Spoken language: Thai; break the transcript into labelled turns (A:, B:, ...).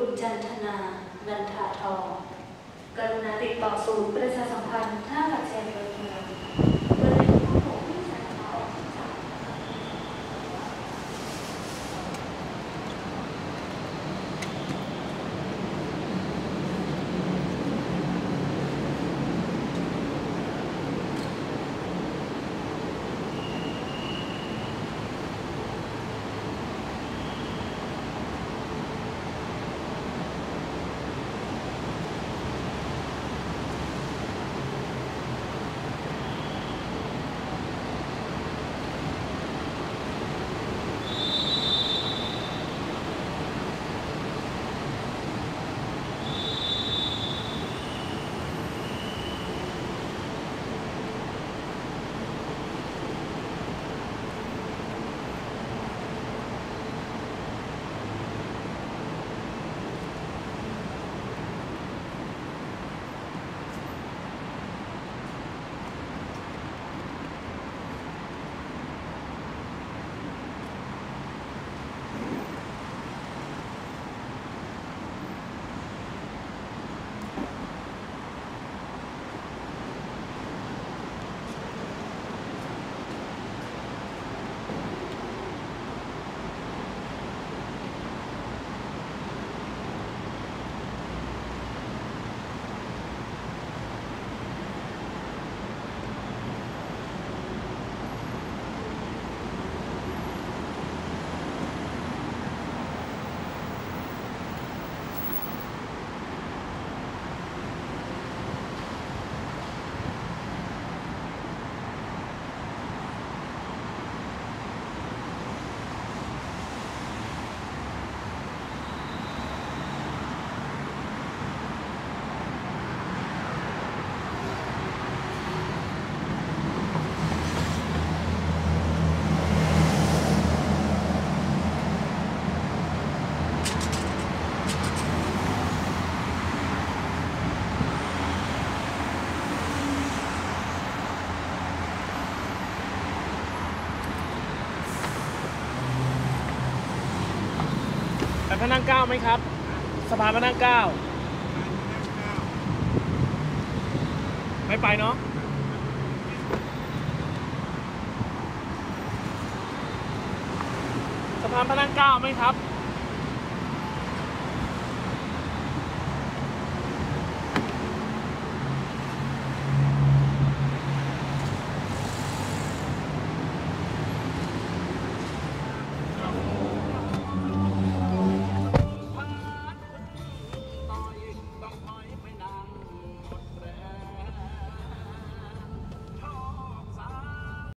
A: จันทนา นันทาทองกรุณาติดต่อศูนย์ประชาสัมพันธ์ท่าอากาศยานดอนเมืองบริเวณห้องโถงที่สาขาออก13
B: ไปพระนั่งเกล้าไหมครับสะพานพระนั่งเกล้าไม่ไปเนาะสะพานพระนั่งเกล้าไหมครับ